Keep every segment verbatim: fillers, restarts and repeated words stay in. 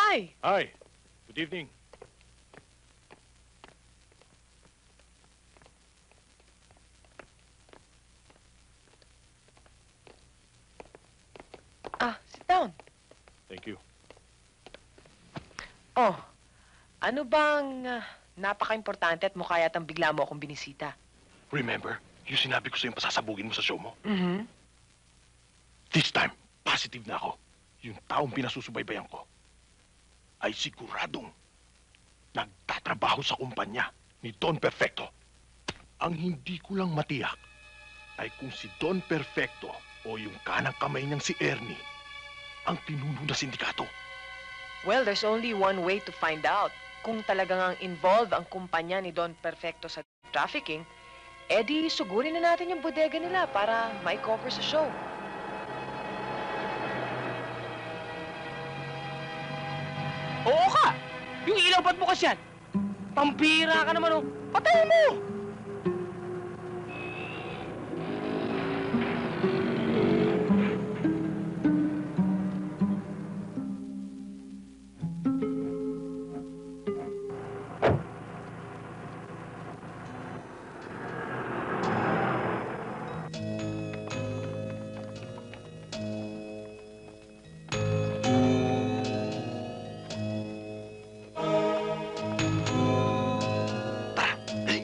Hi! Hi. Good evening. Ah, sit down. Thank you. Oh, ano bang ah, napaka-importante at mukha yatang bigla mo akong binisita? Remember, yung sinabi ko sa'yo pasasabugin mo sa show mo? Mhm. This time, positive na ako. Yung taong pinasusubaybayan ko ay siguradong nagtatrabaho sa kumpanya ni Don Perfecto. Ang hindi ko lang matiyak ay kung si Don Perfecto o yung kanang kamay niyang si Ernie ang pinuno na sindikato. Well, there's only one way to find out. Kung talagang ang involved ang kumpanya ni Don Perfecto sa trafficking, edi sugurin na natin yung bodega nila para ma-cover sa show. Oo ka! Yung ilaw ba't bukas yan? Pampira ka naman, oh! Patayin mo! Tara, dali!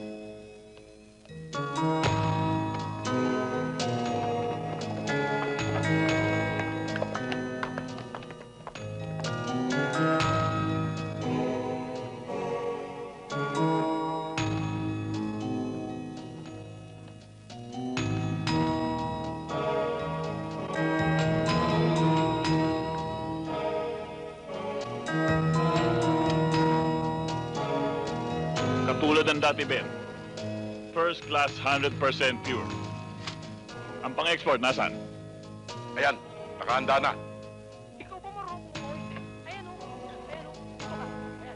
Katulad ng dati, Ben. First class, one hundred percent pure. Ang pang-export, nasan? Ayan, nakahanda na. Ikaw ba marunong mo? Ayan, oh. Ayan, oh. Ito ka.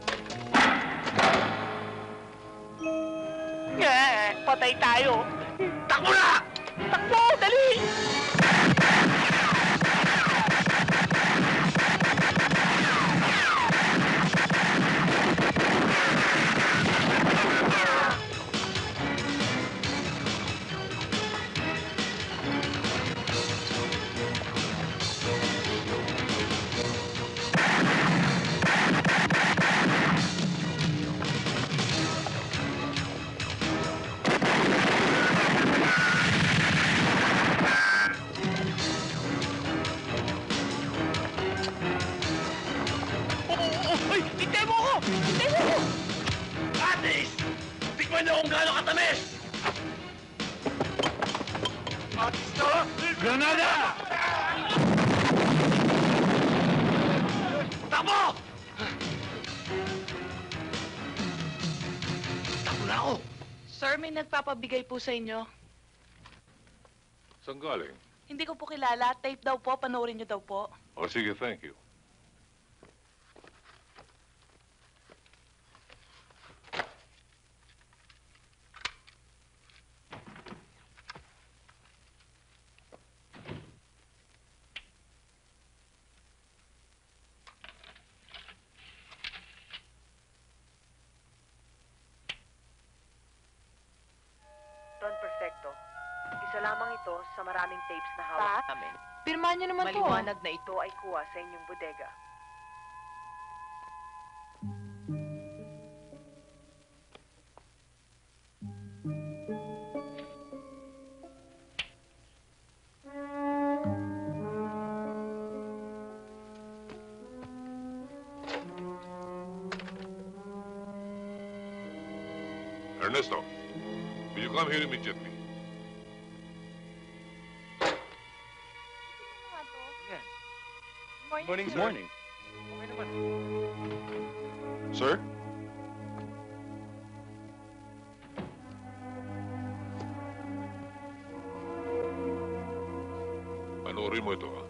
Ayan. Eh, patay tayo. Takbo na! Takbo! Dali! Uy! Hintay mo ako! Hintay mo ako! Atis! Tikman niyo kung gaano katamis! Atis na! Granada! Takbo! Takbo na ako! Sir, may nagpapabigay po sa inyo. Saan galing? Hindi ko po kilala. Tape daw po. Panoorin niyo daw po. O sige, thank you. Don Perfecto, isa lamang ito sa maraming tapes na hawak Pa? namin. Pirmahan niyo naman Maliwanag na ito ay kuha sa inyong bodega. Ernesto, will you come here immediately? Morning, Good morning. Okay naman. Sir? Panoorin mo ito, ha?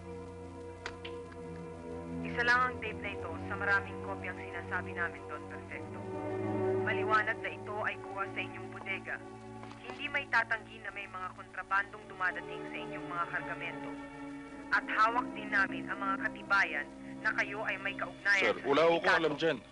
Isa lang ang tape na ito sa maraming kopyang sinasabi namin, Don Perfecto. Maliwanag na ito ay kuha sa inyong bodega. Hindi may tatanggi na may mga kontrabandong dumadating sa inyong mga kargamento. At hawak din namin ang mga katibayan na kayo ay may kaugnayan Sir, wala ko kung alam dyan.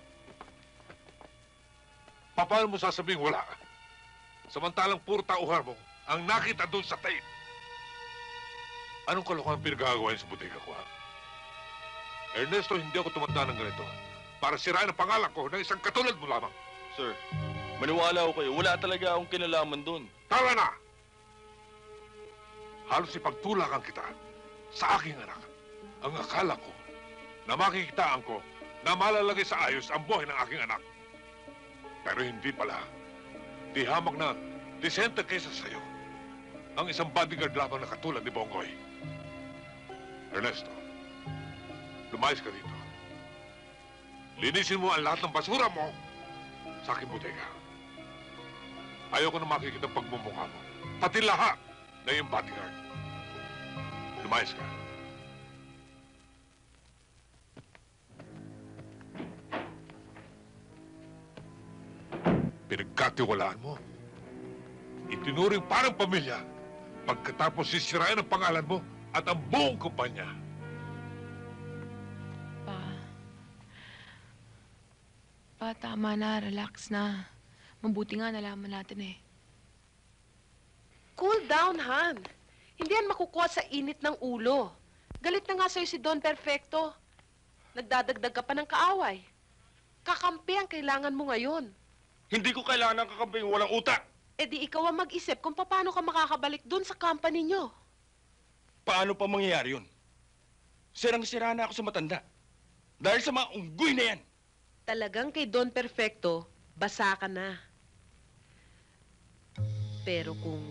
Paano mo sasabing wala? Samantalang puro tauhan mo ang nakita doon sa tape. Anong kalokohan pinagagawa niyo sa butika ko, ha? Ernesto, hindi ako tumanda ng ganito para sirain ang pangalan ko ng isang katulad mo lamang. Sir, maniwala ko kayo. Wala talaga akong kinalaman doon. Tara na! Halos ipagtulakan kita sa aking anak. Ang akala ko na makikitaan ko na malalagay sa ayos ang buhay ng aking anak. Pero hindi pala. Di hamak na disente kaysa sa'yo ang isang bodyguard lamang na katulad ni Bongoy. Ernesto, lumayas ka dito. Linisin mo ang lahat ng basura mo sa aking buteka. Ayaw ko na makikita ang pagmumukha mo. Pati lahat na yung bodyguard. Lumayas ka. Pinagkatiwalaan mo. Itinuring parang pamilya pagkatapos sisirain ang pangalan mo at ang buong kumpanya. Pa. Pa, tama na. Relax na. Mabuti nga nalaman natin eh. Cool down, Han. Hindi yan makukuha sa init ng ulo. Galit na nga sa'yo si Don Perfecto. Nagdadagdag ka pa ng kaaway. Kakampi ang kailangan mo ngayon. Hindi ko kailangan ng kakamping walang utak. E di ikaw ang mag-isip kung paano ka makakabalik dun sa company nyo. Paano pa mangyayari yun? Sirang-sira na ako sa matanda. Dahil sa mga unggoy na yan. Talagang kay Don Perfecto, basa ka na. Pero kung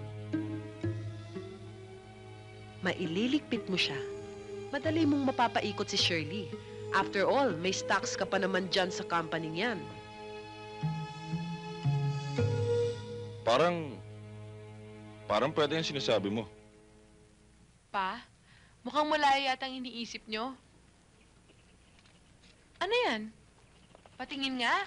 maililigpit mo siya, madali mong mapapaikot si Shirley. After all, may stocks ka pa naman dyan sa company niyan. Parang... Parang pwede yung sinasabi mo. Pa, mukhang malaya yata ang iniisip nyo. Ano yan? Patingin nga.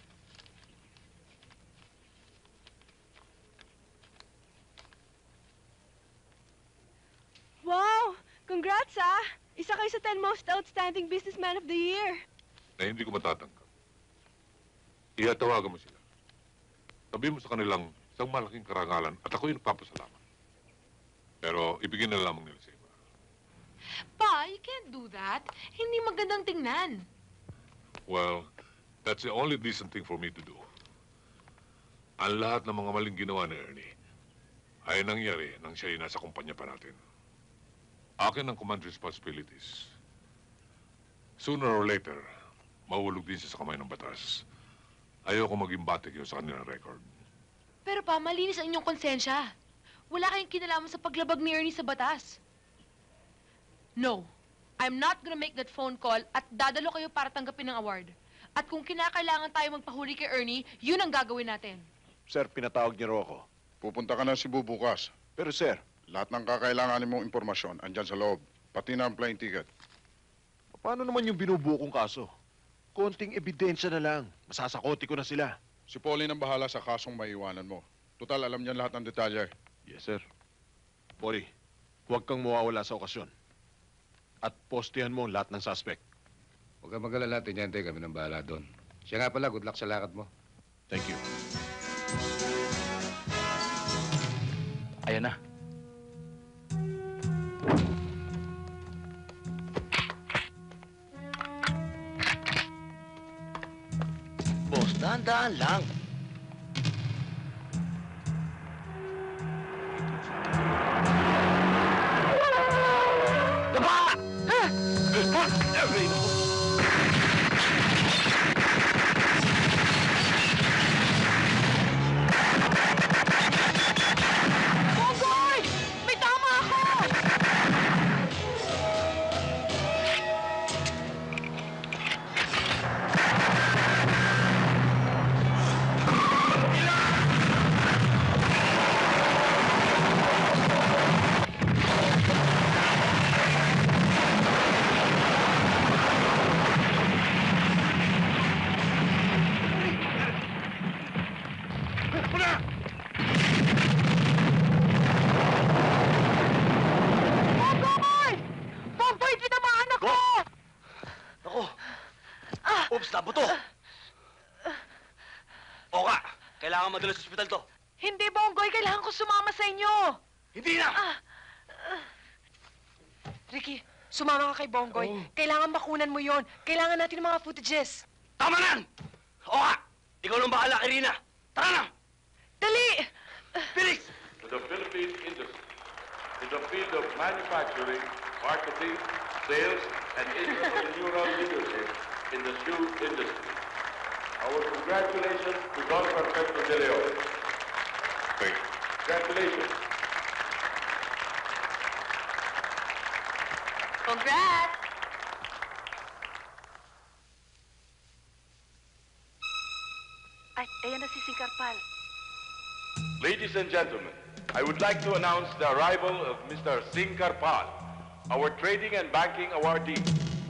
Wow! Congrats, ah! Isa kayo sa ten most outstanding businessman of the year. Na hindi ko matatanggap. Ihatawagan mo sila. Sabihin mo sa kanilang isang malaking karangalan at ako yung nagpapasalamat. Pero ibigin na lamang nila sa iba. Pa, you can't do that. Hindi magandang tingnan. Well, that's the only decent thing for me to do. Ang lahat ng mga maling ginawa ni Ernie ay nangyari nang siya ay nasa kumpanya pa natin. Akin ang command responsibilities. Sooner or later, mahulog din siya sa kamay ng batas. Ayoko maging batik yun sa kanilang record. Pero pa, malinis ang inyong konsensya. Wala kayong kinalaman sa paglabag ni Ernie sa batas. No, I'm not gonna make that phone call at dadalo kayo para tanggapin ng award. At kung kinakailangan tayo magpahuli kay Ernie, yun ang gagawin natin. Sir, pinatawag niyo raw ako. Pupunta ka na Cebu bukas. Pero sir, Lahat ng kakailanganin mong impormasyon andyan sa loob. Pati na ang plane ticket. paano naman yung binubuo kong kaso? Konting ebidensya na lang. Masasakoti ko na sila. Si Pauline ang bahala sa kasong maiiwanan mo. Total, alam niyan lahat ng detalye. Yes, sir. Pori, huwag kang mawawala sa okasyon. At postihan mo lahat ng suspect. Huwag kang mag-alala, Tenyente. Kami nang bahala doon. Siya nga pala, good luck sa lakad mo. Thank you. Ayan na. Boss, dahan-dahan lang. Daba! Ha? Ha? Aray, naku. Bongoy! May tama ako! Oops, nabuto! Oka, kailangan madala sa ospital to. Hindi, Bonggoy. Kailangan ko sumama sa inyo. Hindi na! Ah, ah. Ricky, sumama ka kay Bonggoy. Oh. Kailangan makunan mo yon. Kailangan natin ng mga footages. Tama na! Oka, ikaw lang bahala kay Rina. Tara na! Dali! Bilis! To the Philippine industry, in the field of manufacturing, marketing, sales, and entrepreneurial leadership in the shoe industry. Our congratulations to Don Perfecto de Leon. Thank you. Congratulations. Congrats! Ay, ayan na si Singkarpal. Ladies and gentlemen, I would like to announce the arrival of Mister Singh Karpal, our Trading and Banking Awardee.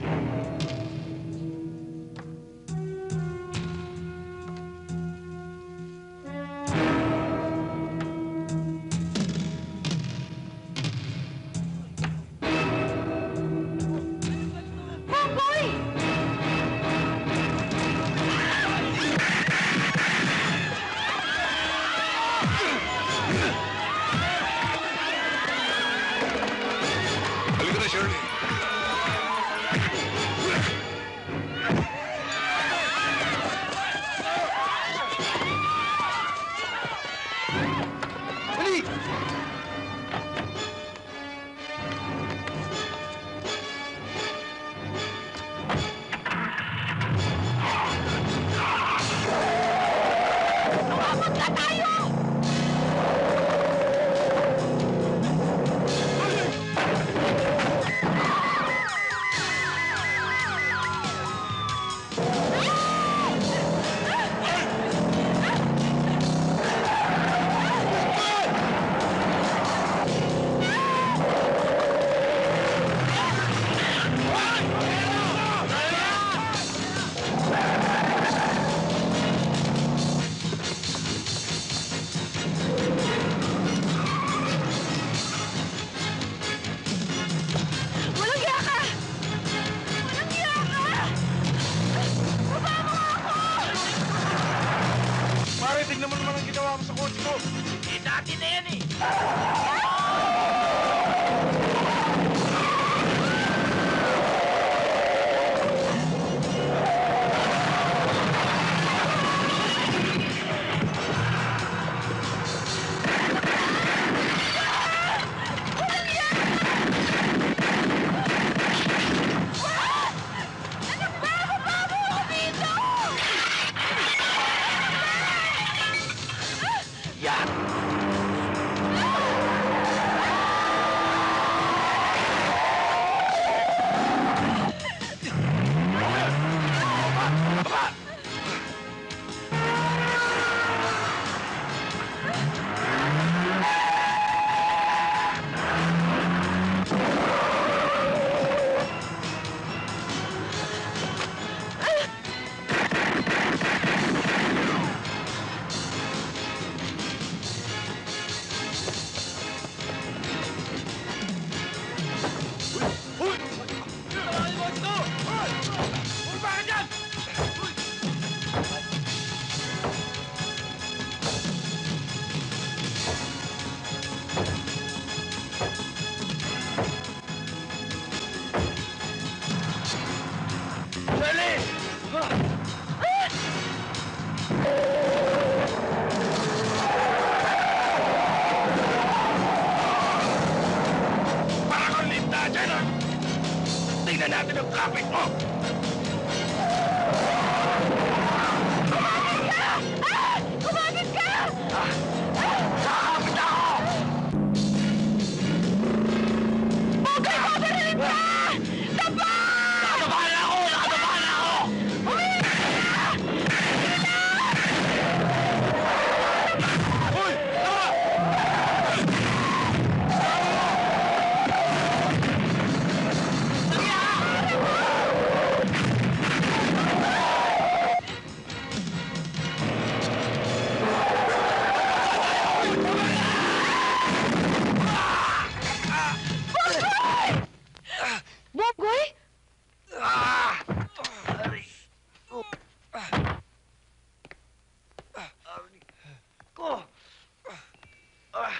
Bonggoy! Halika na, Shirley. Dali! Pumunta tayo! Walang hiya ka! Walang hiya ka! Baba mo ako! Pare, tignan mo naman ang ginawa mo sa kotse ko. Eh, dati na yan eh! Yan!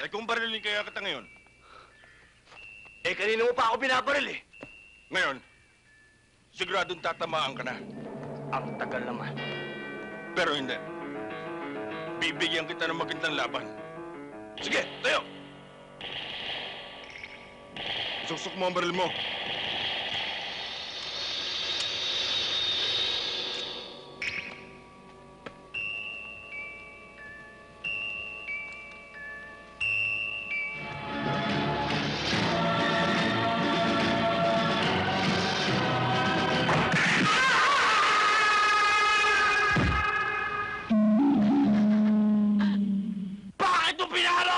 Eh kung barilin kaya kita ngayon, Eh, kanina mo pa ako binabaril eh. ngayon, siguradong tatamaan ka na. Ang tagal naman. Pero hindi. Bibigyan kita ng magandang laban. Sige, tayo! Suksok mo ang baril mo. Bakit mo pinalo?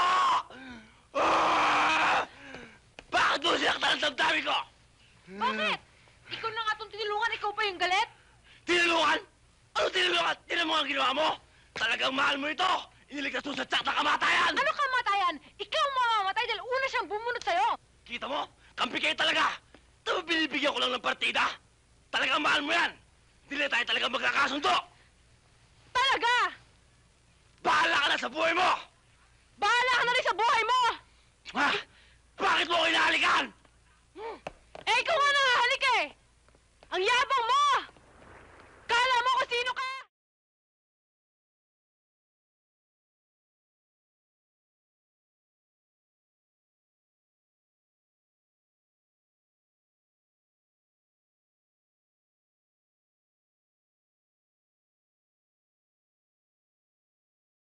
Ah! Bakit mo sinaktan ang damdamin ko? Bakit? Ikaw na nga itong tinulungan, ikaw pa yung galit? Tinulungan? Ano tinulungan? Tinan mo ang ginawa mo? Talagang mahal mo ito! Iniligtas mo sa tsak na kamatayan! Ano kamatayan? Ikaw ang mamamatay dahil una siyang bumunot sa'yo! Kita mo? Kampi kayo talaga! Tama binibigyan ko lang ng partida! Talagang mahal mo yan! Hindi na tayo talagang magkakasundo! Talaga! Bahala ka na sa buhay mo! Bahala ka na rin sa buhay mo! Ha? Bakit mo ko inahalikan? Eh, ikaw nga nangahalik eh! Ang yabang mo!